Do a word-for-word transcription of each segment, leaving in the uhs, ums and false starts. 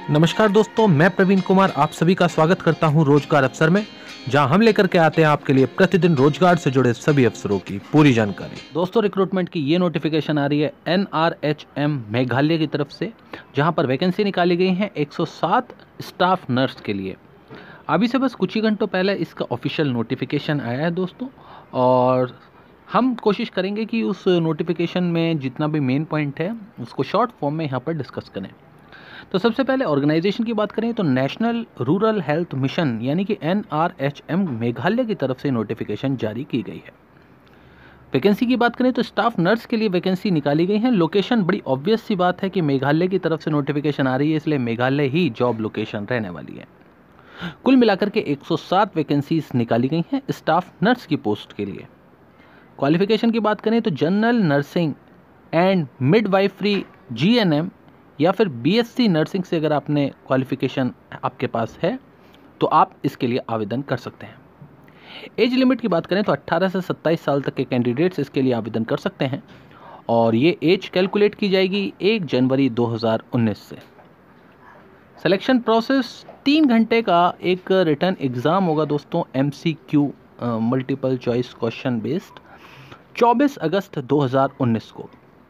नमस्कार दोस्तों, मैं प्रवीण कुमार आप सभी का स्वागत करता हूं रोजगार अवसर में, जहां हम लेकर के आते हैं आपके लिए प्रतिदिन रोजगार से जुड़े सभी अवसरों की पूरी जानकारी। दोस्तों, रिक्रूटमेंट की ये नोटिफिकेशन आ रही है N R H M Meghalaya की तरफ से, जहां पर वैकेंसी निकाली गई है एक सौ सात स्टाफ नर्स के लिए। अभी से बस कुछ ही घंटों पहले इसका ऑफिशियल नोटिफिकेशन आया है दोस्तों, और हम कोशिश करेंगे कि उस नोटिफिकेशन में जितना भी मेन पॉइंट है उसको शॉर्ट फॉर्म में यहाँ पर डिस्कस करें। तो सबसे पहले ऑर्गेनाइजेशन की बात करें तो नेशनल रूरल हेल्थ मिशन यानी कि N R H M Meghalaya की तरफ से नोटिफिकेशन जारी की गई है। वैकेंसी की बात करें तो स्टाफ नर्स के लिए वैकेंसी निकाली गई है। लोकेशन बड़ी ऑब्वियस सी बात है कि मेघालय की तरफ से नोटिफिकेशन आ रही है, इसलिए मेघालय ही जॉब लोकेशन रहने वाली है। कुल मिलाकर के एक सौ सात वैकेंसीज निकाली गई हैं स्टाफ नर्स की पोस्ट के लिए। क्वालिफिकेशन की बात करें तो general nursing and midwifery G N M या फिर बी एस सी नर्सिंग से अगर आपने क्वालिफिकेशन आपके पास है तो आप इसके लिए आवेदन कर सकते हैं। एज लिमिट की बात करें तो अट्ठारह से सत्ताईस साल तक के कैंडिडेट्स इसके लिए आवेदन कर सकते हैं, और ये एज कैलकुलेट की जाएगी एक जनवरी दो हज़ार उन्नीस से। सिलेक्शन प्रोसेस तीन घंटे का एक रिटर्न एग्ज़ाम होगा दोस्तों, M C Q multiple choice question based, चौबीस अगस्त दो हज़ार उन्नीस को,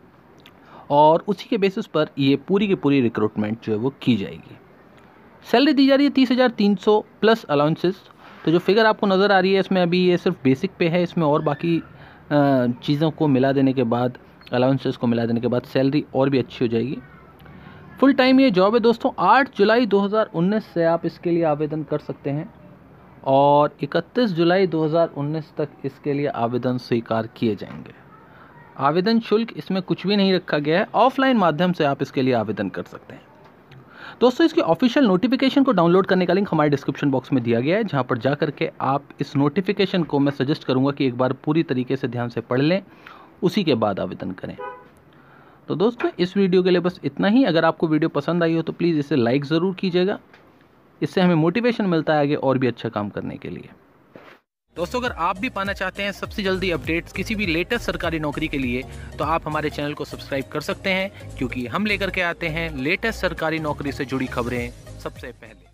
और उसी के बेसिस पर ये पूरी की पूरी रिक्रूटमेंट जो है वो की जाएगी। सैलरी दी जा रही है तीस हज़ार तीन सौ प्लस अलाउंसेस। तो जो फिगर आपको नज़र आ रही है इसमें अभी ये सिर्फ बेसिक पे है, इसमें और बाकी चीज़ों को मिला देने के बाद, अलाउंसेस को मिला देने के बाद सैलरी और भी अच्छी हो जाएगी। फुल टाइम ये जॉब है दोस्तों। आठ जुलाई दो हज़ार उन्नीस से आप इसके लिए आवेदन कर सकते हैं, और इकतीस जुलाई दो हज़ार उन्नीस तक इसके लिए आवेदन स्वीकार किए जाएंगे। आवेदन शुल्क इसमें कुछ भी नहीं रखा गया है, ऑफलाइन माध्यम से आप इसके लिए आवेदन कर सकते हैं। दोस्तों, इसके ऑफिशियल नोटिफिकेशन को डाउनलोड करने का लिंक हमारे डिस्क्रिप्शन बॉक्स में दिया गया है, जहां पर जाकर के आप इस नोटिफिकेशन को मैं सजेस्ट करूंगा कि एक बार पूरी तरीके से ध्यान से पढ़ लें, उसी के बाद आवेदन करें। तो दोस्तों, इस वीडियो के लिए बस इतना ही। अगर आपको वीडियो पसंद आई हो तो प्लीज़ इसे लाइक ज़रूर कीजिएगा, इससे हमें मोटिवेशन मिलता है आगे और भी अच्छा काम करने के लिए। दोस्तों, अगर आप भी पाना चाहते हैं सबसे जल्दी अपडेट्स किसी भी लेटेस्ट सरकारी नौकरी के लिए, तो आप हमारे चैनल को सब्सक्राइब कर सकते हैं, क्योंकि हम लेकर के आते हैं लेटेस्ट सरकारी नौकरी से जुड़ी खबरें सबसे पहले।